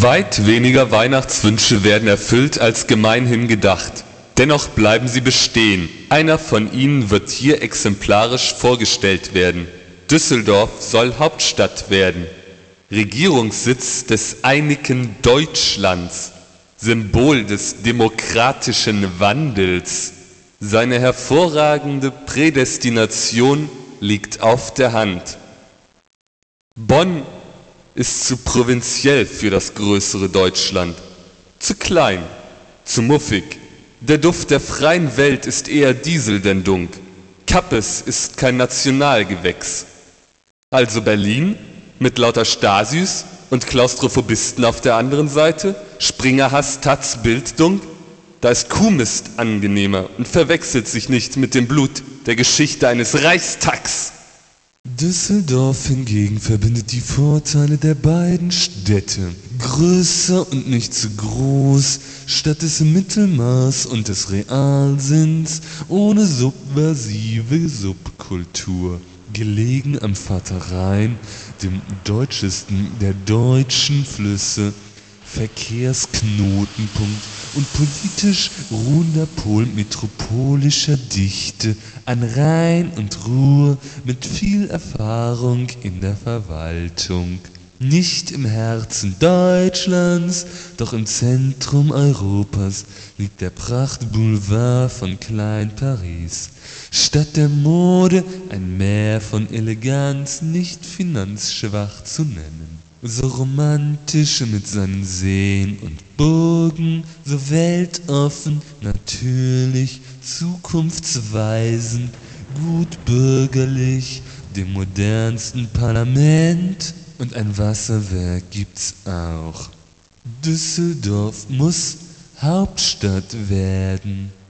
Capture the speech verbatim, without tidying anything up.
Weit weniger Weihnachtswünsche werden erfüllt als gemeinhin gedacht. Dennoch bleiben sie bestehen. Einer von ihnen wird hier exemplarisch vorgestellt werden. Düsseldorf soll Hauptstadt werden. Regierungssitz des einigen Deutschlands. Symbol des demokratischen Wandels. Seine hervorragende Prädestination liegt auf der Hand. Bonn ist zu provinziell für das größere Deutschland, zu klein, zu muffig. Der Duft der freien Welt ist eher Diesel denn Dunk. Kappes ist kein Nationalgewächs. Also Berlin mit lauter Stasius und Klaustrophobisten auf der anderen Seite, Springerhass, Taz, Bilddunk. Da ist Kuhmist angenehmer und verwechselt sich nicht mit dem Blut der Geschichte eines Reichstags. Düsseldorf hingegen verbindet die Vorteile der beiden Städte. Größer und nicht zu groß, statt des Mittelmaß und des Realsinns, ohne subversive Subkultur. Gelegen am Vater Rhein, dem deutschesten der deutschen Flüsse, Verkehrsknotenpunkt und politisch ruhender Pol metropolischer Dichte an Rhein und Ruhr mit viel Erfahrung in der Verwaltung. Nicht im Herzen Deutschlands, doch im Zentrum Europas liegt der Prachtboulevard von Klein-Paris. Statt der Mode ein Meer von Eleganz, nicht finanzschwach zu nennen. So romantisch mit seinen Seen und Burgen, so weltoffen, natürlich, zukunftsweisend, gut bürgerlich, dem modernsten Parlament und ein Wasserwerk gibt's auch. Düsseldorf muss Hauptstadt werden.